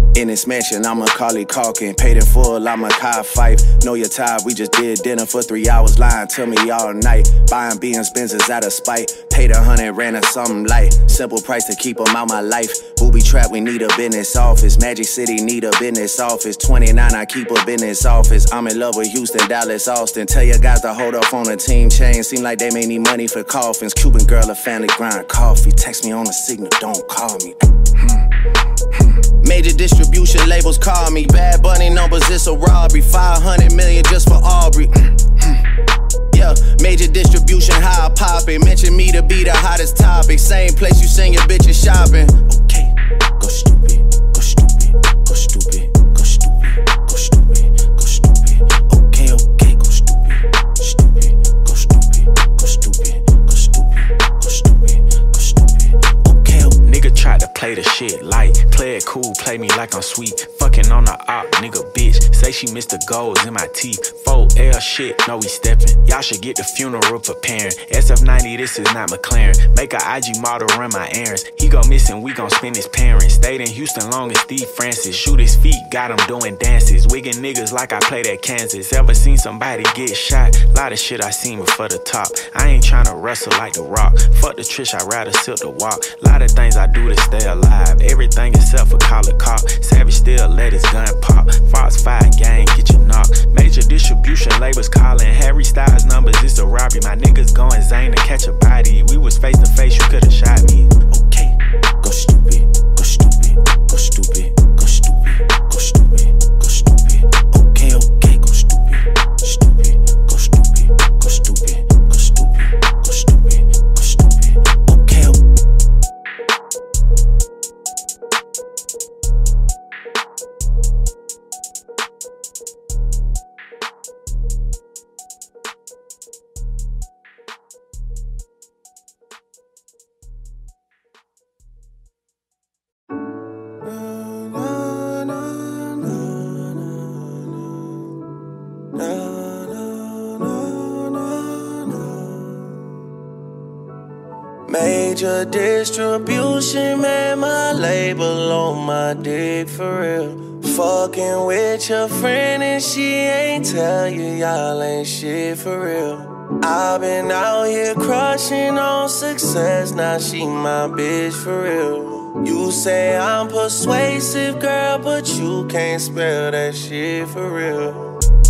In this mansion, I'm Macaulay Culkin. Paid in full, I'm a Kai Fife. Know you're tired, we just did dinner for three hours. Lying to me all night. Buying B M's, Benzes out of spite. Paid a hundred, ran a something light. Simple price to keep them out my life. Booby trap, we need a business office. Magic City need a business office. twenty-nine, I keep a business office. I'm in love with Houston, Dallas, Austin. Tell your guys to hold up on the team chain. Seem like they may need money for coffins. Cuban girl, a family grind coffee. Text me on the signal, don't call me. Major distribution labels call me. Bad Bunny numbers, it's a robbery. five hundred million just for Aubrey. Yeah, major distribution, how I pop it. Mention me to be the hottest topic. Same place you send your bitches shopping. Okay, go stupid, go stupid, go stupid, go stupid, go stupid, go stupid. Okay, okay, go stupid, stupid, go stupid, go stupid, go stupid, go stupid, go stupid. Okay, okay. Nigga tried to play the shit light. Play it cool, play me like I'm sweet. Fucking on the op, nigga bitch. Say she missed the goals in my teeth. four L shit, no we steppin'. Y'all should get the funeral preparing. S F ninety, this is not McLaren. Make a I G model run my errands. He go missing, we gon' spin his parents. Stayed in Houston long as Steve Francis. Shoot his feet, got him doing dances. Wiggin' niggas like I played at Kansas. Ever seen somebody get shot? Lot of shit I seen before the top. I ain't tryna wrestle like The Rock. Fuck the Trish, I'd rather silk the walk. Lot of things I do to stay alive. Everything except for call a cop. Savage still let his gun pop. Fox five gang, get you knocked. Major distribution labels calling. Harry Styles numbers, it's a robbery. My niggas going Zane to catch a body. We was face to face, you could've shot me. Okay, go stupid, go stupid, go stupid, go stupid, go stupid, go stupid. Okay, okay, go stupid, stupid, go stupid, go stupid, go stupid, go stupid, go stupid. Okay, okay. Major distribution, man, my label on my dick for real. Fucking with your friend and she ain't tell you y'all ain't shit for real. I've been out here crushing on success, now she my bitch for real. You say I'm persuasive, girl, but you can't spell that shit for real.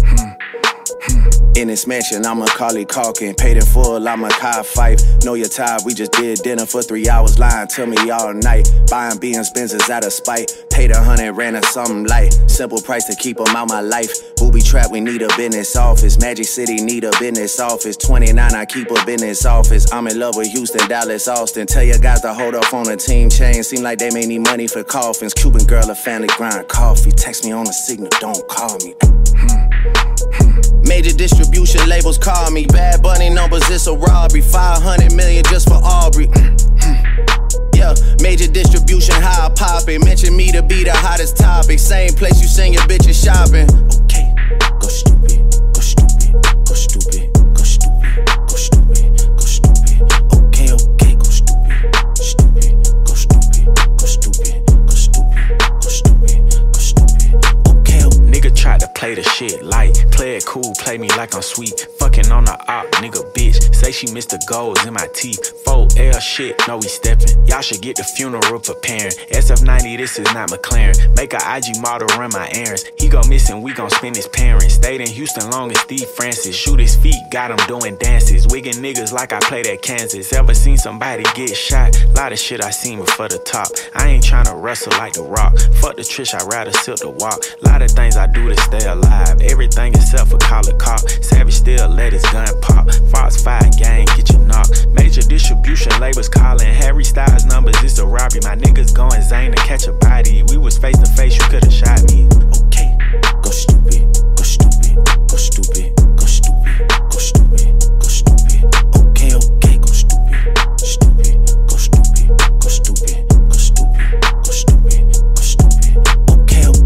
In this mansion, I'm Macaulay Culkin. Paid in full, I'm a Kai Fife. Know you're tired, we just did dinner for three hours. Lying to me all night. Buying B M's, Benzes out of spite. Paid a hundred, ran a something light. Simple price to keep them out my life. Booby trap, we need a business office. Magic City need a business office. twenty-nine, I keep a business office. I'm in love with Houston, Dallas, Austin. Tell your guys to hold up on the team chain. Seem like they may need money for coffins. Cuban girl, a family grind coffee. Text me on the signal, don't call me. Major distribution labels call me. Bad Bunny numbers, it's a robbery. five hundred million just for Aubrey. Yeah, major distribution, how I pop it. Mention me to be the hottest topic. Same place you send your bitches shopping. Okay, go stupid, go stupid, go stupid, go stupid, go stupid, go stupid. Okay, okay, go stupid, stupid, go stupid, go stupid, go stupid, go stupid, go stupid. Okay, okay. Nigga tried to play the shit light. Play it cool, play me like I'm sweet. Fucking on the op, nigga bitch. Say she missed the goals in my teeth. four L shit, no we steppin'. Y'all should get the funeral preparing. S F ninety, this is not McLaren. Make a I G model run my errands. He go missing, we gon' spin his parents. Stayed in Houston long as Steve Francis. Shoot his feet, got him doing dances. Wiggin' niggas like I played at Kansas. Ever seen somebody get shot? Lot of shit I seen before the top. I ain't tryna wrestle like The Rock. Fuck the Trish, I'd rather silk the walk. Lot of things I do to stay alive. Everything except for call a cop. Savage still let his gun pop. Fox five gang, get you knocked. Major distribution labels calling. Harry Styles numbers, it's a robbery. My niggas going Zane to catch a body. We was face to face, you could've shot me. Okay, go stupid, go stupid, go stupid, go stupid, go stupid, go stupid. Okay, okay, go stupid, stupid, go stupid, go stupid, go stupid, go stupid, go stupid. Okay, okay.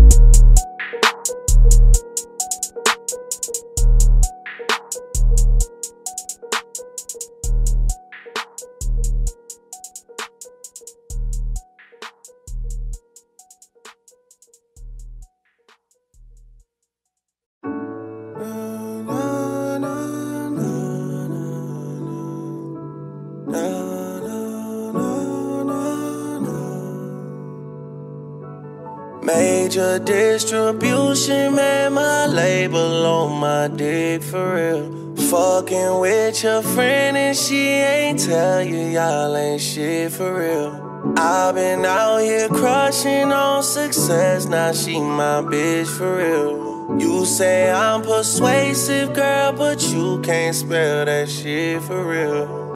Major distribution, man, my label on my dick for real. Fucking with your friend and she ain't tell you y'all ain't shit for real. I've been out here crushing on success, now she my bitch for real. You say I'm persuasive, girl, but you can't spell that shit for real.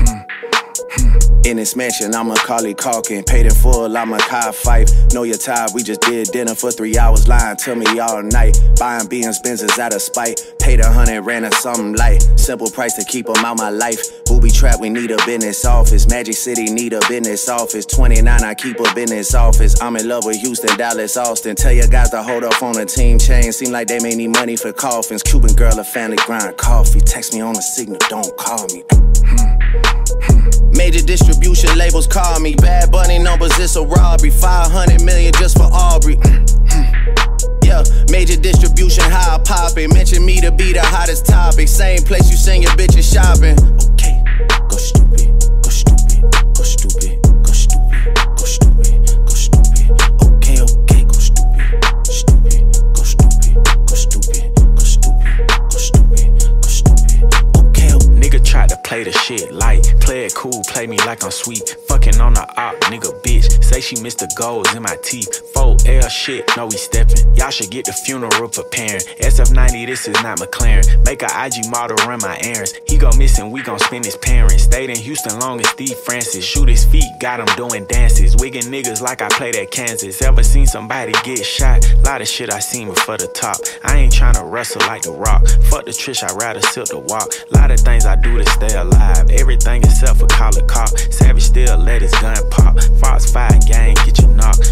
In this mansion, I'm Macaulay Culkin. Paid in full, I'm a Kai Fife. Know your type, we just did dinner for three hours, lying to me all night. Buying B M's Benzes out of spite. Paid a hundred, ran her something light. Simple price to keep them out my life. Booby trap, we need a business office. Magic City need a business office. twenty-nine, I keep a business office. I'm in love with Houston, Dallas, Austin. Tell your guys to hold up on a team chain. Seem like they may need money for coffins. Cuban girl, a family grind coffee. Text me on the signal, don't call me. Major distribution labels call me. Bad Bunny numbers, it's a robbery. five hundred million just for Aubrey. Yeah, major distribution, how I pop it. Mention me to be the hottest topic. Same place you send your bitches shopping. Okay, go stupid, go stupid, go stupid, go stupid, go stupid, go stupid. Okay, okay, go stupid, stupid, go stupid, go stupid, go stupid, go stupid, go stupid. Okay, okay. Nigga tried to play the shit light. Play it cool, play me like I'm sweet. Fucking on the op, nigga bitch. Say she missed the goals in my teeth. four L shit, no we steppin'. Y'all should get the funeral preparing. S F ninety, this is not McLaren. Make a I G model run my errands. He go missing, we gon' spin his parents. Stayed in Houston long as Steve Francis. Shoot his feet, got him doing dances. Wiggin' niggas like I played at Kansas. Ever seen somebody get shot? Lot of shit I seen before the top. I ain't tryna wrestle like The Rock. Fuck the Trish, I'd rather silk the walk. Lot of things I do to stay alive. Everything except for call a cop. Savage still let his gun pop. Fox five gang, get you knocked.